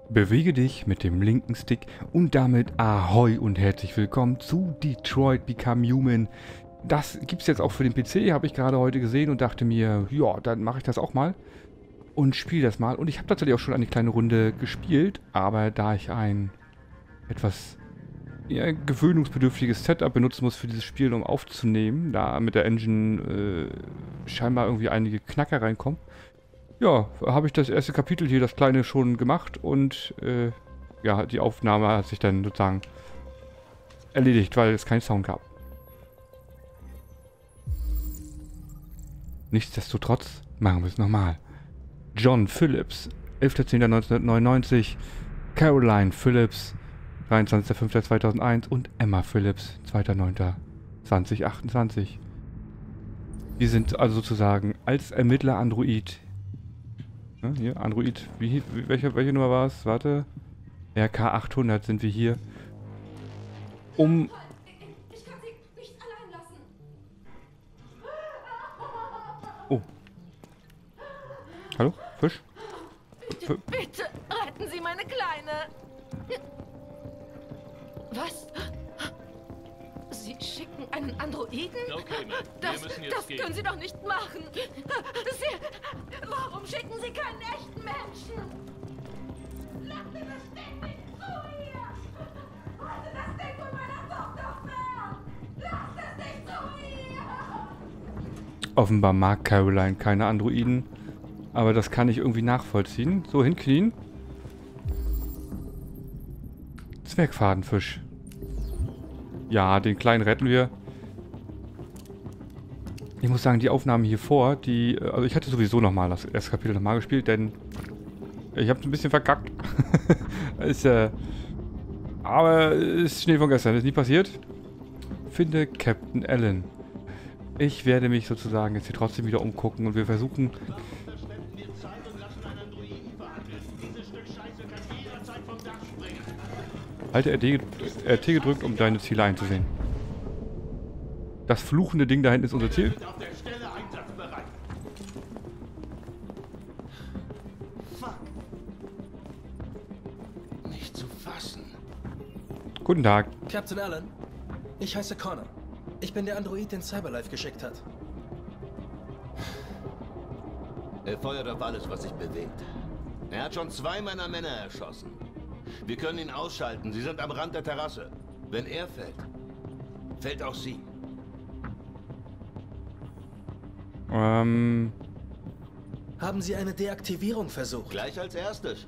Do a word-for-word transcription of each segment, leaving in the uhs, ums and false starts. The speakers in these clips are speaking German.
Bewege dich mit dem linken Stick und damit Ahoi und herzlich willkommen zu Detroit Become Human. Das gibt es jetzt auch für den P C, habe ich gerade heute gesehen und dachte mir, ja, dann mache ich das auch mal und spiele das mal. Und ich habe tatsächlich auch schon eine kleine Runde gespielt, aber da ich ein etwas ja, gewöhnungsbedürftiges Setup benutzen muss für dieses Spiel, um aufzunehmen, da mit der Engine äh, scheinbar irgendwie einige Knacker reinkommen, ja, habe ich das erste Kapitel hier, das kleine, schon gemacht und äh, ja, die Aufnahme hat sich dann sozusagen erledigt, weil es keinen Sound gab. Nichtsdestotrotz machen wir es nochmal. John Phillips, elfter zehnter neunzehnhundertneunundneunzig, Caroline Phillips, dreiundzwanzigster fünfter zweitausendeins und Emma Phillips, zweiter neunter zweitausendachtundzwanzig. Wir sind also sozusagen als Ermittler Android. Ja, hier, Android, wie, welche, welche Nummer war es? Warte. R K achthundert sind wir hier. Um... Ich kann Sie nicht allein lassen. Oh. Hallo? Fisch? Bitte, bitte retten Sie meine Kleine. Was? Sie schicken einen Androiden? Okay, Mac. Das, Wir müssen jetzt das gehen. können Sie doch nicht machen. Sie, warum schicken Sie keinen echten Menschen? Lassen Sie das Ding nicht zu hier! Halte das Ding von meiner Tochter fern! Lasst es nicht zu ihr! Offenbar mag Caroline keine Androiden. Aber das kann ich irgendwie nachvollziehen. So, hinknien. Zwergfadenfisch. Ja, den kleinen retten wir. Ich muss sagen, die Aufnahmen hier vor, die... Also ich hatte sowieso nochmal das erste Kapitel nochmal gespielt, denn... Ich habe es ein bisschen verkackt. ist äh, aber ist Schnee von gestern, ist nie passiert. Finde Captain Allen. Ich werde mich sozusagen jetzt hier trotzdem wieder umgucken und wir versuchen... Halte R T, R T gedrückt, um deine Ziele einzusehen. Das fluchende Ding da hinten ist unser Ziel. Nicht zu fassen. Guten Tag. Captain Allen, ich heiße Connor. Ich bin der Android, den Cyberlife geschickt hat. Er feuert auf alles, was sich bewegt. Er hat schon zwei meiner Männer erschossen. Wir können ihn ausschalten. Sie sind am Rand der Terrasse. Wenn er fällt, fällt auch sie. Ähm... Haben Sie eine Deaktivierung versucht? Gleich als erstes.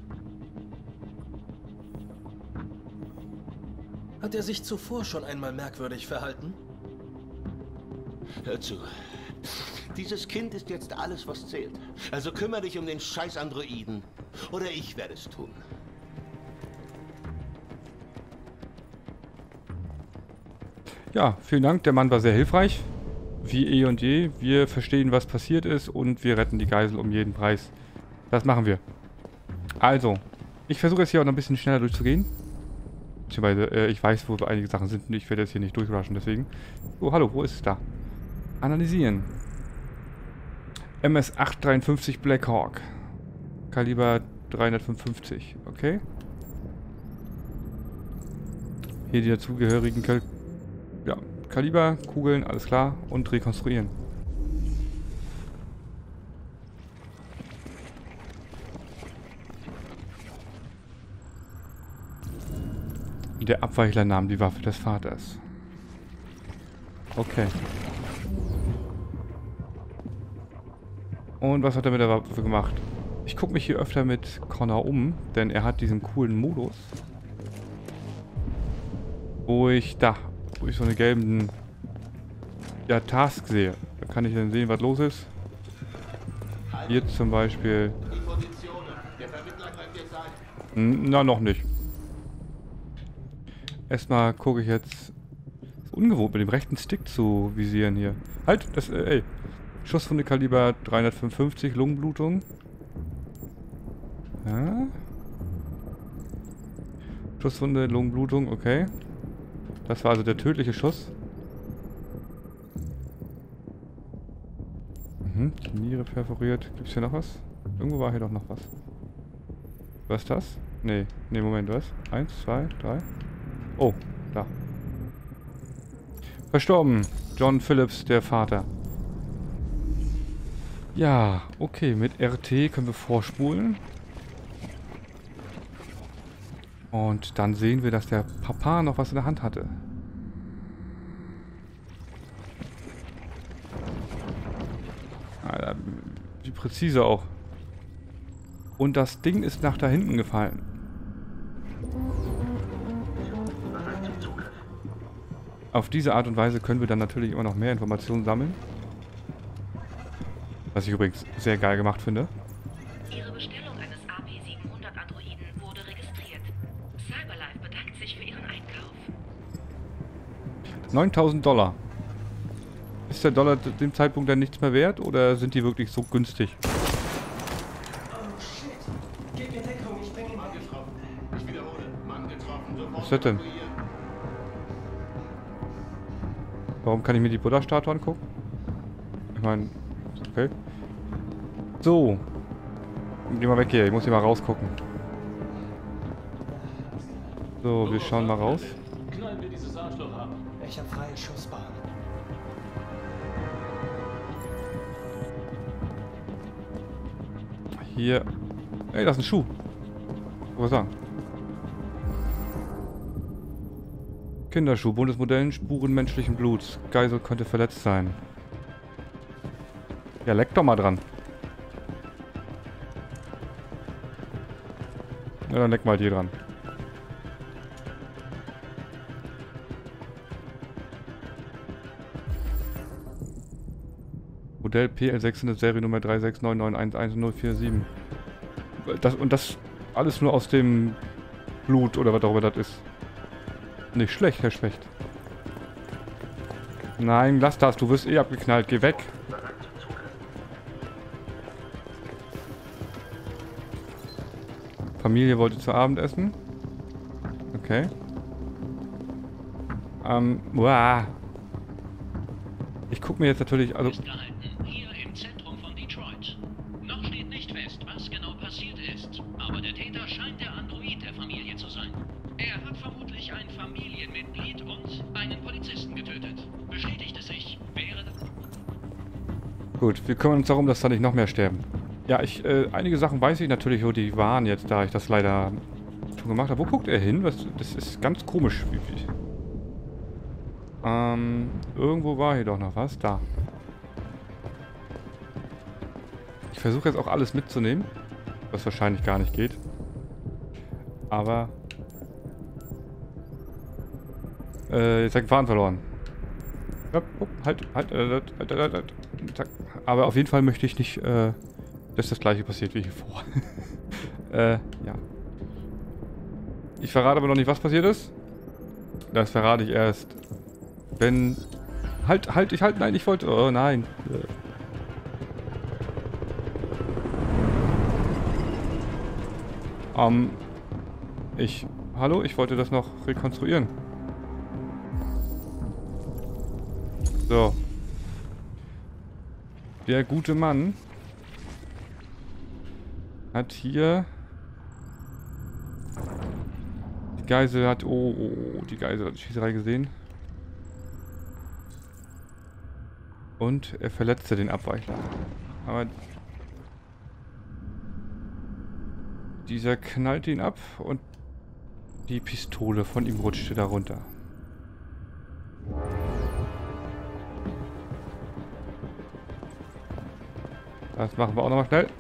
Hat er sich zuvor schon einmal merkwürdig verhalten? Hör zu. Dieses Kind ist jetzt alles, was zählt. Also kümmere dich um den scheiß Androiden. Oder ich werde es tun. Ja, vielen Dank. Der Mann war sehr hilfreich. Wie eh und je. Wir verstehen, was passiert ist und wir retten die Geisel um jeden Preis. Das machen wir. Also, ich versuche jetzt hier auch noch ein bisschen schneller durchzugehen. Beziehungsweise, äh, ich weiß, wo einige Sachen sind und ich werde jetzt hier nicht durchrushen, deswegen. Oh, hallo, wo ist es da? Analysieren. M S achthundertdreiundfünfzig Black Hawk. Kaliber dreihundertfünfundfünfzig. Okay. Hier die dazugehörigen Kal ja, Kaliber, Kugeln, alles klar. Und rekonstruieren. Der Abweichler nahm die Waffe des Vaters. Okay. Und was hat er mit der Waffe gemacht? Ich gucke mich hier öfter mit Connor um, denn er hat diesen coolen Modus. Wo ich da, wo ich so eine gelben ja, Task sehe. Da kann ich dann sehen, was los ist. Hier zum Beispiel. Die Positionen. Der Vermittler greift jetzt ein. Na, noch nicht. Erstmal gucke ich jetzt. Ist ungewohnt, mit dem rechten Stick zu visieren hier. Halt, das, äh, ey. Schusswunde Kaliber dreihundertfünfundfünfzig, Lungenblutung. Ja. Schusswunde, Lungenblutung, okay. Das war also der tödliche Schuss. Mhm, die Niere perforiert. Gibt es hier noch was? Irgendwo war hier doch noch was. Was ist das? Nee, nee, Moment, was? Eins, zwei, drei. Oh, da. Verstorben. John Phillips, der Vater. Ja, okay, mit R T können wir vorspulen. Und dann sehen wir, dass der Papa noch was in der Hand hatte. Alter, wie präzise auch. Und das Ding ist nach da hinten gefallen. Auf diese Art und Weise können wir dann natürlich immer noch mehr Informationen sammeln. Was ich übrigens sehr geil gemacht finde. Ihre Bestellung eines A P siebenhundert Androiden wurde registriert. Cyberlife bedankt sich für Ihren Einkauf. neuntausend Dollar. Ist der Dollar zu dem Zeitpunkt dann nichts mehr wert oder sind die wirklich so günstig? Oh shit. Gib mir Deckung, ich bring ihn mal getroffen. Ich wiederhole, Mann getroffen. Sofort Was ist das denn? evakuieren. Warum kann ich mir die Buddha-Statue angucken? Ich meine, okay. So. Geh mal weg hier, ich muss hier mal rausgucken. So, wir schauen mal raus. Knallen wir dieses Arschloch ab. Ich hab freie Schussbahn. Hier. Ey, das ist ein Schuh. Was sagen? Kinderschuh, Bundesmodellen, Spuren menschlichen Bluts. Geisel könnte verletzt sein. Ja, leck doch mal dran. Ja, dann leck mal hier dran. Modell P L sechshundert, Seriennummer drei sechs neun neun eins eins null vier sieben. Das, und das alles nur aus dem Blut oder was auch immer das ist. Nicht schlecht, Herr Specht. Nein, lass das, du wirst eh abgeknallt, geh weg. Familie wollte zu Abend essen. Okay. Ähm, uah. Ich guck mir jetzt natürlich, also... Festgehalten, hier im Zentrum von Detroit. Noch steht nicht fest, was genau passiert ist, aber der Täter scheint der Android der Familie zu sein. Er hat vermutlich ein Familienmitglied und einen Polizisten getötet. Bestätigt es sich, wäre das... Gut, wir kümmern uns darum, dass da nicht noch mehr sterben. Ja, ich, äh, einige Sachen weiß ich natürlich, wo die waren jetzt, da ich das leider schon gemacht habe. Wo guckt er hin? Was, das ist ganz komisch. Wie, wie. Ähm, irgendwo war hier doch noch was. Da. Ich versuche jetzt auch alles mitzunehmen, was wahrscheinlich gar nicht geht. Aber... Äh, jetzt habe ich den Faden verloren. Halt, halt, halt, halt, halt, halt, halt. Zack. Aber auf jeden Fall möchte ich nicht, äh, dass das gleiche passiert wie hier vor. äh, ja. Ich verrate aber noch nicht, was passiert ist. Das verrate ich erst, wenn... Halt, halt, ich halt, nein, ich wollte... Oh, nein. Ähm, ich... Hallo, ich wollte das noch rekonstruieren. So. Der gute Mann hat hier... Die Geisel hat... Oh, oh, oh, die Geisel hat die Schießerei gesehen. Und er verletzte den Abweichler. Aber... Dieser knallte ihn ab und die Pistole von ihm rutschte da runter. Das machen wir auch nochmal schnell.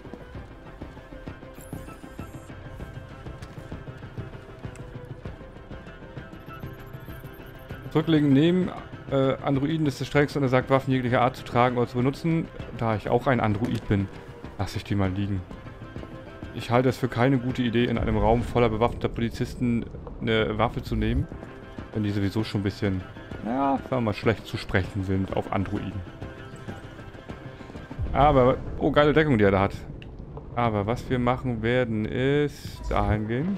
Zurücklegen, nehmen. Äh, Androiden ist das Strengste und er sagt, Waffen jeglicher Art zu tragen oder zu benutzen. Da ich auch ein Android bin, lasse ich die mal liegen. Ich halte es für keine gute Idee, in einem Raum voller bewaffneter Polizisten eine Waffe zu nehmen, wenn die sowieso schon ein bisschen, ja, sagen wir mal, schlecht zu sprechen sind auf Androiden. Aber, oh, geile Deckung, die er da hat. Aber was wir machen werden, ist dahin gehen.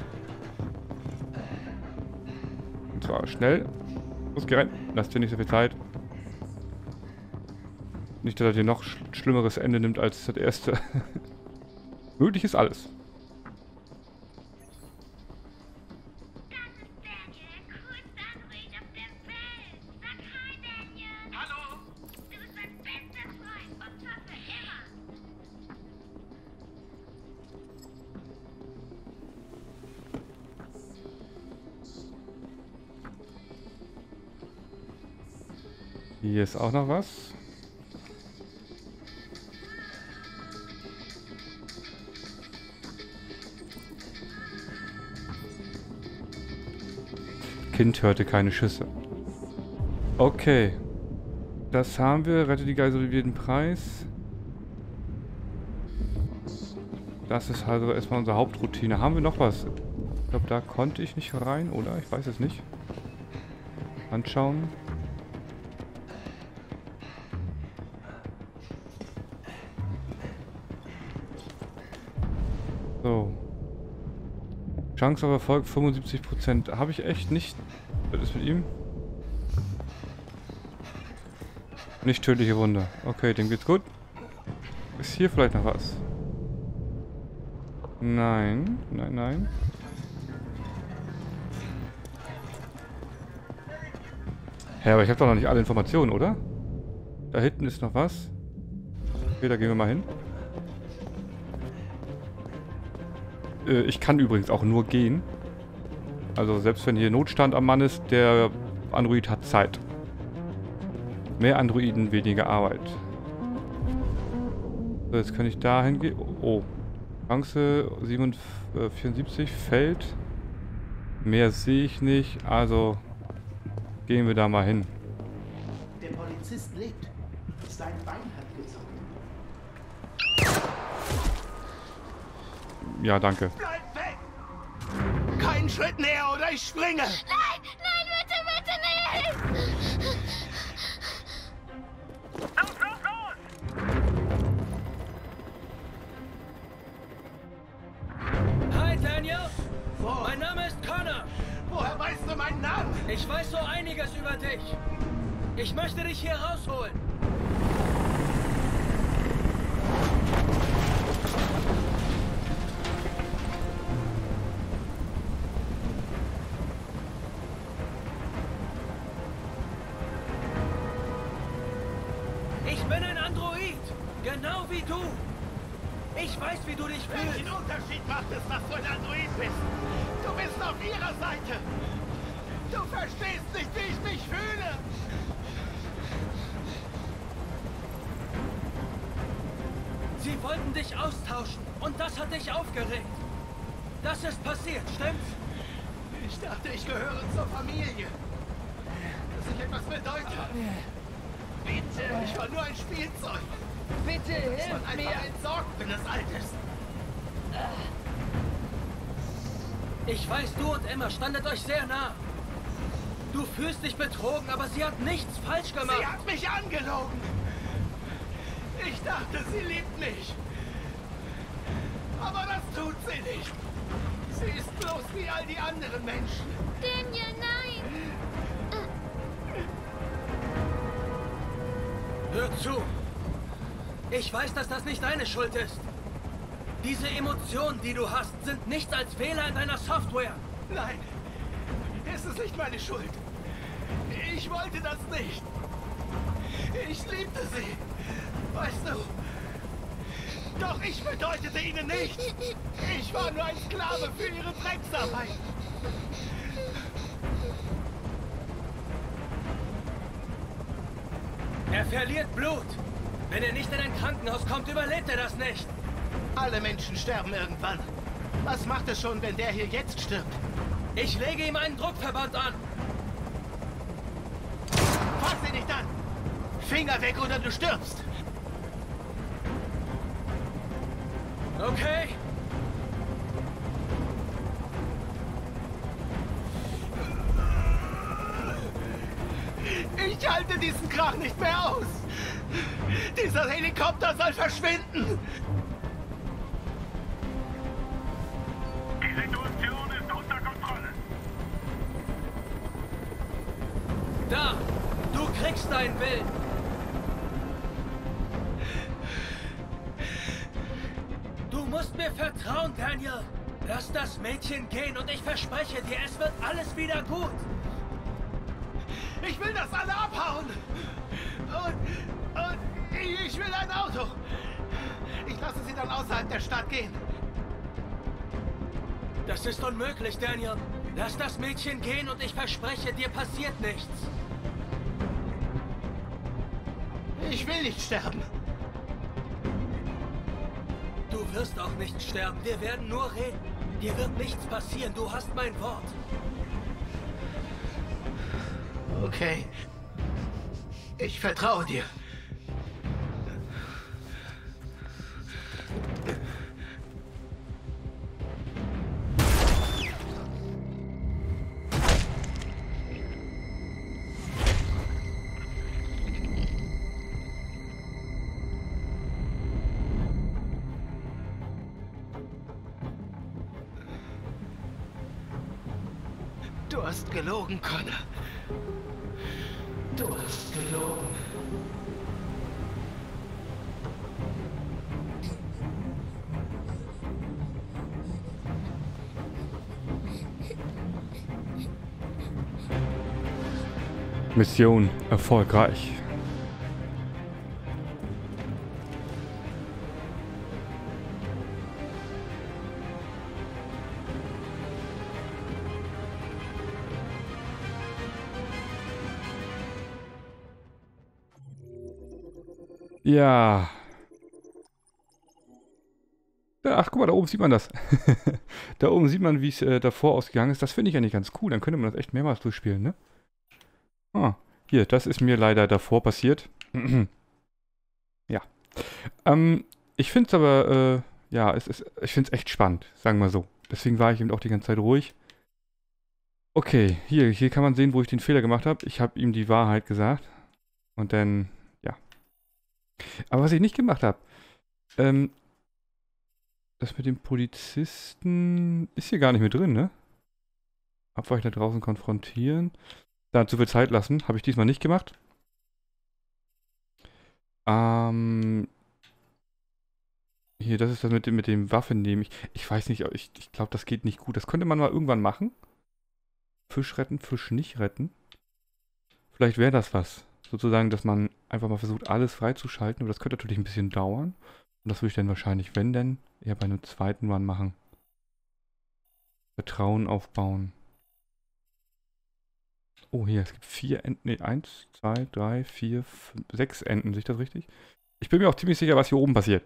Und zwar schnell. Los, geh rein. Lass dir nicht so viel Zeit. Nicht, dass er dir noch sch schlimmeres Ende nimmt als das erste. Möglich ist alles. Hier ist auch noch was. Kind hörte keine Schüsse. Okay. Das haben wir. Rette die Geisel um jeden Preis. Das ist also erstmal unsere Hauptroutine. Haben wir noch was? Ich glaube, da konnte ich nicht rein, oder? Ich weiß es nicht. Anschauen. So. Chance auf Erfolg fünfundsiebzig Prozent. Habe ich echt nicht. Was ist mit ihm? Nicht tödliche Wunde. Okay, dem geht's gut. Ist hier vielleicht noch was? Nein, nein, nein. Hä, aber ich habe doch noch nicht alle Informationen, oder? Da hinten ist noch was. Okay, da gehen wir mal hin. Äh, ich kann übrigens auch nur gehen. Also selbst wenn hier Notstand am Mann ist, der Android hat Zeit. Mehr Androiden, weniger Arbeit. So, jetzt kann ich da hingehen. Oh. Chance vierundsiebzig, Feld. Mehr sehe ich nicht, also gehen wir da mal hin. Der Polizist lebt. Sein Bein hat gezogen. Ja, danke. Bleib weg! Keinen Schritt näher oder ich springe! Nein, nein, bitte, bitte nicht! Los, los, los! Hi, Daniel. Wo? Mein Name ist Connor. Woher weißt du meinen Namen? Ich weiß so einiges über dich. Ich möchte dich hier rausholen. Ich bin ein Android, genau wie du. Ich weiß, wie du dich fühlst. Welchen Unterschied macht es, dass du ein Android bist? Du bist auf ihrer Seite. Du verstehst nicht, wie ich mich fühle. Sie wollten dich austauschen und das hat dich aufgeregt. Das ist passiert, stimmt's? Ich dachte, ich gehöre zur Familie. Dass ich etwas bedeute. Bitte, ich war nur ein Spielzeug. Bitte Dass man hilf einfach mir! entsorgt, wenn es alt ist. Ich weiß, du und Emma standet euch sehr nah. Du fühlst dich betrogen, aber sie hat nichts falsch gemacht. Sie hat mich angelogen. Ich dachte, sie liebt mich. Aber das tut sie nicht. Sie ist bloß wie all die anderen Menschen. Daniel, nein! Hör zu. Ich weiß, dass das nicht deine Schuld ist. Diese Emotionen, die du hast, sind nichts als Fehler in deiner Software. Nein, es ist nicht meine Schuld. Ich wollte das nicht. Ich liebte sie. Weißt du? Doch ich bedeutete ihnen nichts. Ich war nur ein Sklave für ihre Drecksarbeit. Er verliert Blut. Wenn er nicht in ein Krankenhaus kommt, überlebt er das nicht. Alle Menschen sterben irgendwann. Was macht es schon, wenn der hier jetzt stirbt? Ich lege ihm einen Druckverband an. Fass sie nicht an! Finger weg oder du stirbst! Okay. Ich halte diesen Krach nicht mehr aus! Dieser Helikopter soll verschwinden! Die Situation ist unter Kontrolle. Da. Du kriegst deinen Willen. Du musst mir vertrauen, Daniel. Lass das Mädchen gehen und ich verspreche dir, es wird alles wieder gut. Ich will, dass alle abhauen! Und, und ich will ein Auto! Ich lasse sie dann außerhalb der Stadt gehen. Das ist unmöglich, Daniel. Lass das Mädchen gehen und ich verspreche, dir passiert nichts. Ich will nicht sterben. Du wirst auch nicht sterben. Wir werden nur reden. Dir wird nichts passieren. Du hast mein Wort. Okay. Ich vertraue dir. Du hast gelogen, Connor. Du hast gelogen. Mission erfolgreich. Ja. Ja, ach, guck mal, da oben sieht man das. Da oben sieht man, wie es äh, davor ausgegangen ist. Das finde ich eigentlich ganz cool. Dann könnte man das echt mehrmals durchspielen, ne? Ah, hier, das ist mir leider davor passiert. Ja. Ähm, ich finde es aber, äh, ja, es ist, ich finde es echt spannend, sagen wir so. Deswegen war ich eben auch die ganze Zeit ruhig. Okay, hier, hier kann man sehen, wo ich den Fehler gemacht habe. Ich habe ihm die Wahrheit gesagt. Und dann, ja. Aber was ich nicht gemacht habe, ähm, das mit dem Polizisten ist hier gar nicht mehr drin, ne? Abweichler draußen konfrontieren. Da zu viel Zeit lassen. Habe ich diesmal nicht gemacht. Ähm, hier, das ist das mit dem, mit dem Waffen nehmen. Ich, ich weiß nicht, ich, ich glaube, das geht nicht gut. Das könnte man mal irgendwann machen. Fisch retten, Fisch nicht retten. Vielleicht wäre das was. Sozusagen, dass man einfach mal versucht, alles freizuschalten. Aber das könnte natürlich ein bisschen dauern. Und das würde ich dann wahrscheinlich, wenn denn, eher bei einem zweiten Run machen. Vertrauen aufbauen. Oh, hier, es gibt vier Enden. Ne, eins, zwei, drei, vier, fünf, sechs Enden. Sehe ich das richtig? Ich bin mir auch ziemlich sicher, was hier oben passiert.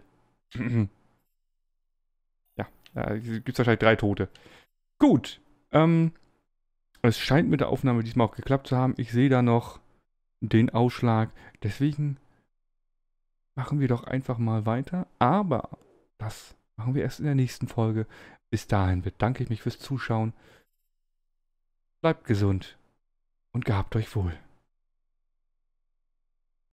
Ja, da gibt es wahrscheinlich drei Tote. Gut. Ähm, es scheint mit der Aufnahme diesmal auch geklappt zu haben. Ich sehe da noch den Ausschlag. Deswegen machen wir doch einfach mal weiter. Aber das machen wir erst in der nächsten Folge. Bis dahin bedanke ich mich fürs Zuschauen. Bleibt gesund und gehabt euch wohl.